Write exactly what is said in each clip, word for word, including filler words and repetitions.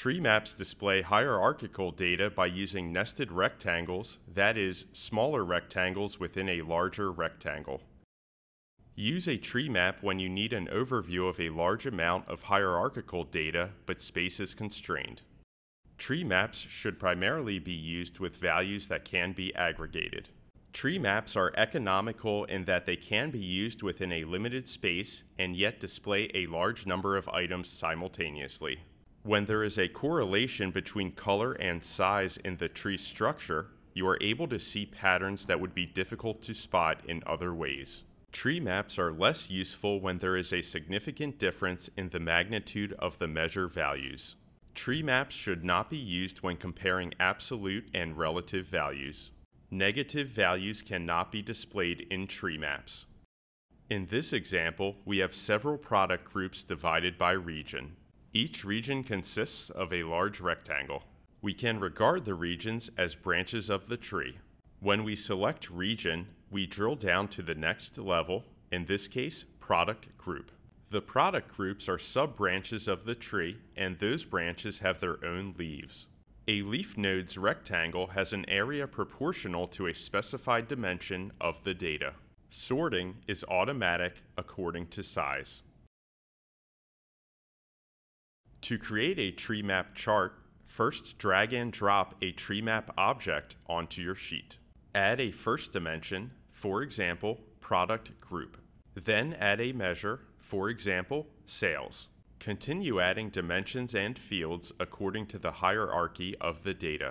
Treemaps display hierarchical data by using nested rectangles, that is, smaller rectangles within a larger rectangle. Use a tree map when you need an overview of a large amount of hierarchical data but space is constrained. Tree maps should primarily be used with values that can be aggregated. Tree maps are economical in that they can be used within a limited space and yet display a large number of items simultaneously. When there is a correlation between color and size in the tree structure, you are able to see patterns that would be difficult to spot in other ways. Tree maps are less useful when there is a significant difference in the magnitude of the measure values. Tree maps should not be used when comparing absolute and relative values. Negative values cannot be displayed in tree maps. In this example, we have several product groups divided by region. Each region consists of a large rectangle. We can regard the regions as branches of the tree. When we select region, we drill down to the next level, in this case, product group. The product groups are sub-branches of the tree, and those branches have their own leaves. A leaf node's rectangle has an area proportional to a specified dimension of the data. Sorting is automatic according to size. To create a tree map chart, first drag and drop a tree map object onto your sheet. Add a first dimension, for example, product group. Then add a measure, for example, sales. Continue adding dimensions and fields according to the hierarchy of the data.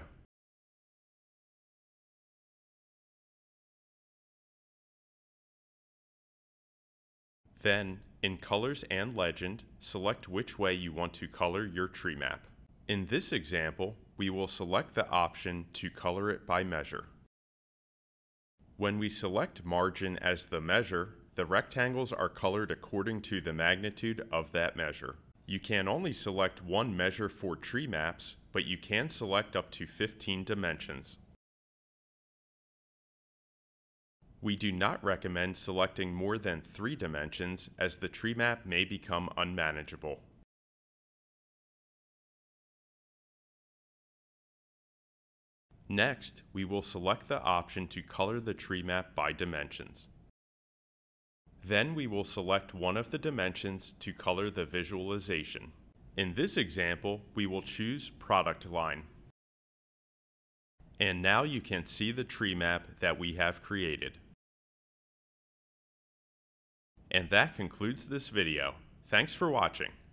Then, in Colors and Legend, select which way you want to color your tree map. In this example, we will select the option to color it by measure. When we select Margin as the measure, the rectangles are colored according to the magnitude of that measure. You can only select one measure for tree maps, but you can select up to fifteen dimensions. We do not recommend selecting more than three dimensions as the tree map may become unmanageable. Next, we will select the option to color the tree map by dimensions. Then we will select one of the dimensions to color the visualization. In this example, we will choose Product Line. And now you can see the tree map that we have created. And that concludes this video. Thanks for watching.